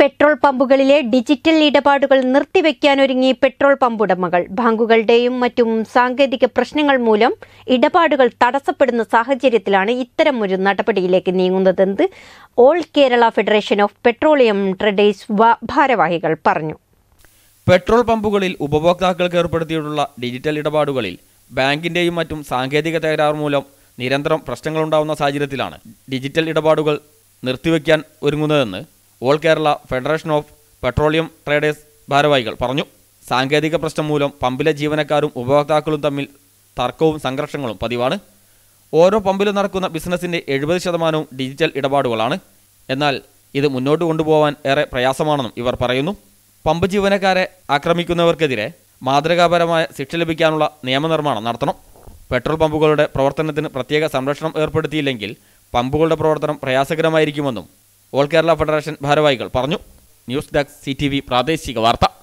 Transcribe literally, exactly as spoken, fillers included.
Petrol പമ്പുകളിലെ digital ഇടപാടുകൾ നിർത്തിവെക്കാനൊരുങ്ങി petrol pump ഉടമകൾ. ബാങ്കുകളുടെയും മറ്റും സാങ്കേതിക പ്രശ്നങ്ങൾ മൂലം ഇടപാടുകൾ തടസ്സപ്പെടുന്ന സാഹചര്യത്തിലാണ് ഇത്തരമൊരു നടപടിയിലേക്ക് നീങ്ങുന്നതെന്ന് all Kerala federation of petroleum traders ഭാരവാഹികൾ പറഞ്ഞു. പെട്രോൾ പമ്പുകളിൽ ഉപഭോക്താക്കൾക്ക് ഏർപ്പെടുത്തിയിട്ടുള്ള ഡിജിറ്റൽ ഇടപാടുകളിൽ ബാങ്കിന്റെയും മറ്റും സാങ്കേതിക തകരാർ മൂലം നിരന്തരം പ്രശ്നങ്ങളുണ്ടാവുന്ന സാഹചര്യത്തിലാണ് ഡിജിറ്റൽ ഇടപാടുകൾ നിർത്തിവെക്കാൻ ഒരുങ്ങുന്നതെന്ന് all Kerala federation of petroleum traders ഭാരവാഹികൾ പറഞ്ഞു. സാങ്കേതിക പ്രശ്നം മൂലം പമ്പിലെ ജീവനക്കാരും ഉപഭോക്താക്കളും തമ്മിൽ തർക്കവും സംഘർഷങ്ങളും പതിവാണ്. ഓരോ പമ്പിലും നടക്കുന്ന ബിസിനസിന്റെ എഴുപത് ശതമാനവും ഡിജിറ്റൽ ഇടപാടുകളാണ്. എന്നാൽ ഇത് മുന്നോട്ട് കൊണ്ടുപോകാൻ ഏറെ പ്രയാസമാണെന്നും ഇവർ പറയുന്നു. പമ്പ് ജീവനക്കാരെ ആക്രമിക്കുന്നവർക്കെതിരെ മാതൃകാപരമായ ശിക്ഷ ലഭിക്കാനുള്ള നിയമനിർമ്മാണം നടത്തണം. പെട്രോൾ പമ്പുകളുടെ പ്രവർത്തനത്തിന് പ്രത്യേക സംരക്ഷണം ഏർപ്പെടുത്തിയില്ലെങ്കിൽ പമ്പുകളുടെ പ്രവർത്തനം പ്രയാസകരമായിരിക്കുമെന്നും ഓൾ കേരള ഫെഡറേഷൻ ഭാരവാഹികൾ പറഞ്ഞു. News desk C T V പ്രാദേശിക വാർത്ത.